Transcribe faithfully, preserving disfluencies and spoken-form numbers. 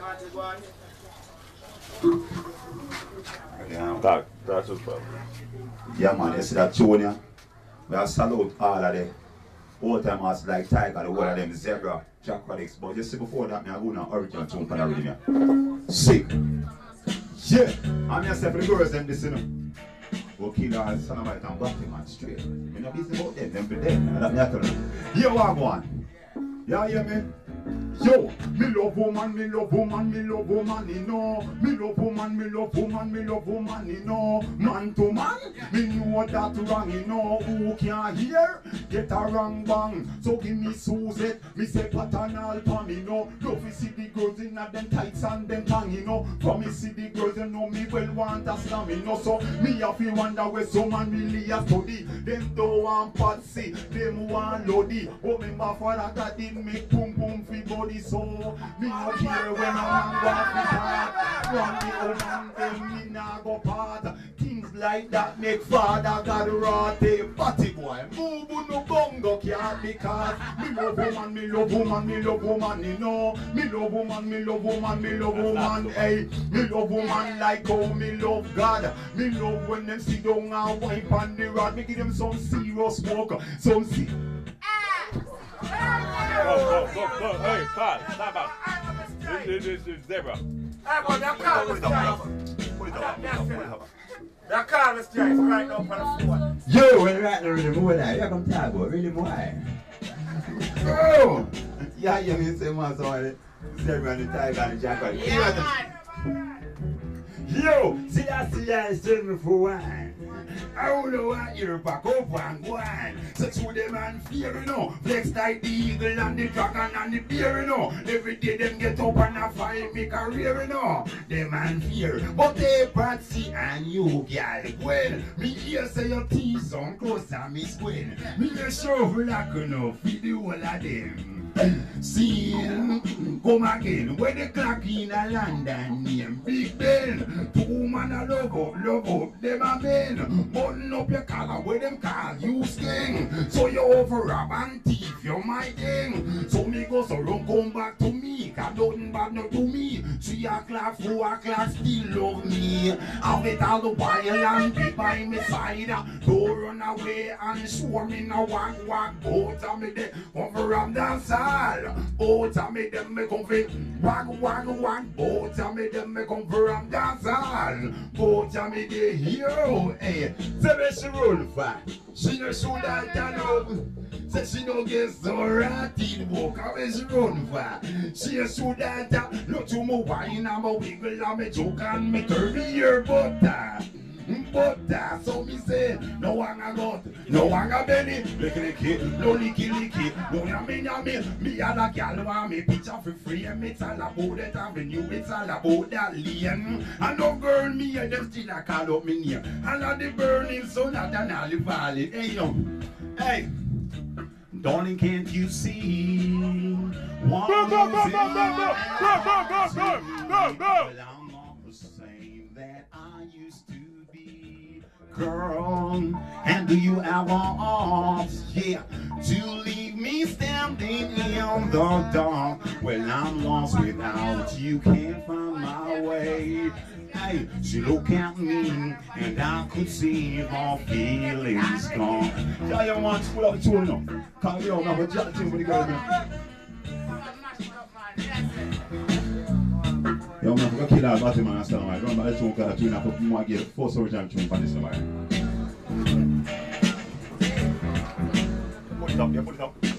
Tak, that's what's up. Yeah, man, you see that tune, yeah? We have salute all of them. All time was like Tiger, the whole of them, Zebra, Jack Radix. But you see, before that, I go on original tune for the rhythm. Sick. Yeah, I'm yourself, the girls, them, this, you know. Go kill all Sonomite and Batty, man, straight. I'm not busy about them, them for them. That's me I tell you. Yo, I go on. Yeah, hear me? Yo, me love woman, me love woman, me love woman, you know. Me love woman, me love woman, me love woman, you know. Man to man, me know that wrong, you know. Who can hear? Get a wrong bang. So give me Suzette, me say paternal pam, you know. Love me see the girls in a them tights and them tang, you know. From me see the girls, you know me well want a slam, you know. So me have to wonder where some man really a study. Them don't want patsy, them want lodi. Oh, remember for that I didn't make boom boom fi body. So me no care when a man go fi part. From the old man them me nah go part. Things like that make father God rot. Batty boy, move no bongo can't because me love woman, me love woman, me love woman, you know. Me love woman, me love woman, me love woman, hey. Me love woman like how me love God. Me love when them sit down and wipe on the rod. Me give them some serious smoke, some see. Go, go, go, go. Hey, Carl, stop out. This is Zebra. Hey, boy, that car was nice. That car was nice right now on the floor. Yo, when you're right there, really more like, you come talk about, really more. Oh! Yeah, yeah, me say, man, sorry. Zebra and the Tiger and the Jack. Yeah, Yo, see that, see that, sitting for wine. I don't know what you're back up and go on. So to them and fear, you know. Flex like the eagle and the dragon and the bear, you know. Every day them get up and a fight me career, you know. Them and fear. But they Patsy and you, girl, well. Me here say your teeth on close and me squint. Me a shovel like enough for the whole of them. See, come again, where the clock in a London name, Big Ben. Two man a love up, love up, them a men. Button up your collar, where them call you sting. So you over rob and thief, you're my thing. So me go so run come back to me, cause nothing bad not to me. Three o'clock, four o'clock, still love me. Have it all the while and be by my side. Don't run away and show me no walk, walk. Both of me there, over and dance. Both of me them me come for wag wag wag. Both of me them me come for and dance all. Both of me they hero. Hey, say me she roll fat. She no show that turn up. Say she no get so ratty. Walk away she run fat. She a show that look to me wine and me wiggle and me joke and me curvy your butter. Butter, so me say, no one a got, no one a belly, licky licky, no licky licky, no yummy yummy. Me a la gal want me picture for free, and it's all about that avenue, it's all about that lane. And no girl me and them still a call up me name. And all the burning sun at an alley valley. Hey yo, hey, darling, can't you see? One Go, go, go, go, go, go, go, go, go, go, go, go. Well, I'm not the same that I used to. Girl, and do you ever want, yeah, to leave me standing in the dark? Well, I'm lost without you, can't find my way. Hey, she look at me, and I could see her feelings gone. Yeah, you want to pull out the tune now? Come here, now, but jot the tune for the girl now. Yo, I'm going to kill that batty man and stand by. Remember the tune because the tune I put more get the first original tune for this number. Put it up, yeah, put it up.